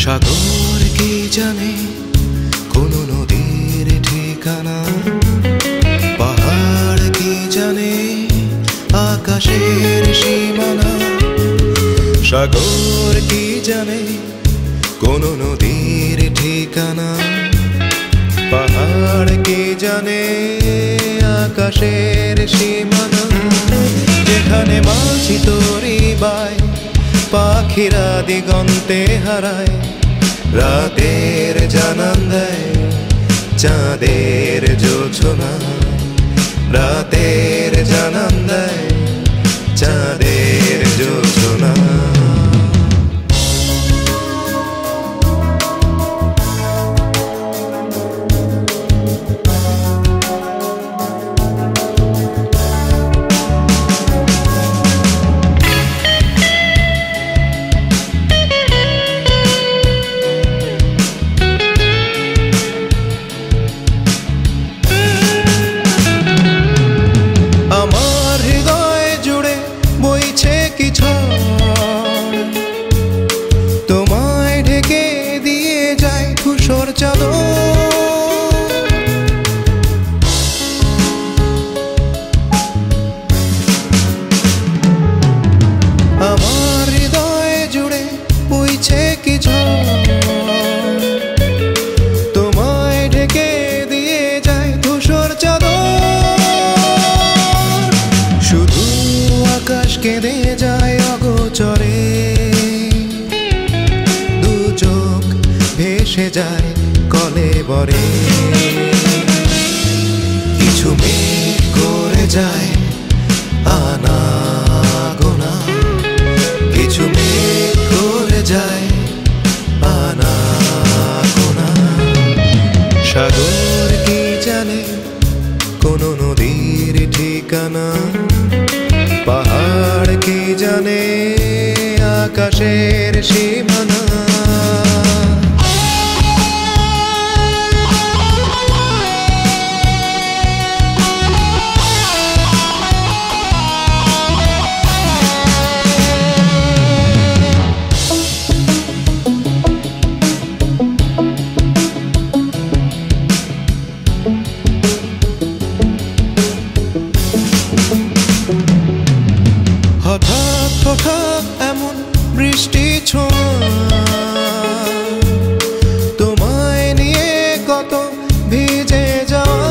সাগর কি জানে কোন নদীর ঠিকানা, পাহাড় কি জানে আকাশের সীমানা। সাগর কি জানে কোন নদীর ঠিকানা, পাহাড় কি জানে আকাশের সীমানা। যেখানে মাঝি তরি বায়, পাখিরা দিগন্তে হারায়, রাতের জানান দেয় চাঁদের জোছনা। রাতের জানান দেয় চাঁদের জোছনা। তোমায় ঢেকে দিয়ে যায় ধূসর চাদর। আমার হৃদয় জুড়ে বইছে কি ঝড়, তোমায় ঢেকে দিয়ে যায় ধূসর চাদর। শুধু আকাশ কেঁদে যায় অগোচরে, ভেসে যায় কলেবরে। কিছু মেঘ করে যায় আনাগোনা, কিছু মেঘ করে যায় আনাগোনা। সাগর কি জানে কোন নদীর ঠিকানা, পাহাড় কি জানে আকাশের সীমানা। হঠাৎ হঠাৎ এমন বৃষ্টি ছোঁয়া, তোমায় নিয়ে কত ভিজে যাওয়া।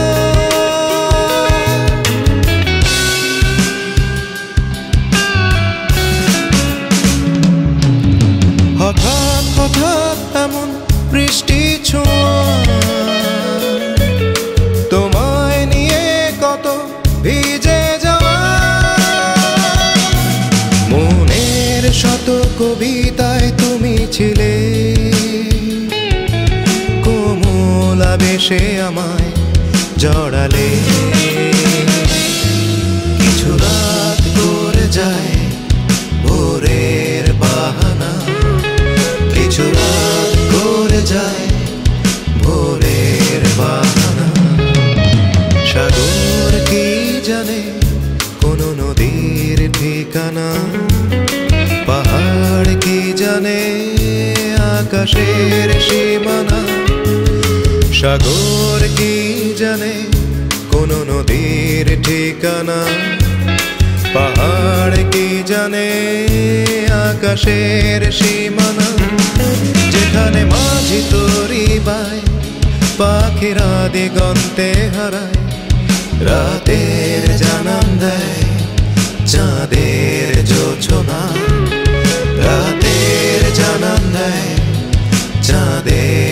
হঠাৎ হঠাৎ এমন বৃষ্টি ছোঁয়া, তোমায় নিয়ে কত ভিজে যাওয়া। শত কবিতায় তুমি ছিলে, কোমল আবেশে আমায় জড়ালে। কিছু রাত করে যায় ভোরের বাহানা, কিছু রাত করে যায় ভোরের বাহানা। সাগর কি জানে কোন নদীর ঠিকানা, পাহাড় কি জানে আকাশের সীমানা। সাগর কি জানে কোন নদীর ঠিকানা, পাহাড় কি জানে আকাশের সীমানা। যেখানে মাঝি তরি বায়, পাখিরা দিগন্তে হারায়, রাতের জানান দেয় চাঁদের জোছনা। রাতের জানান দেয় চাঁদের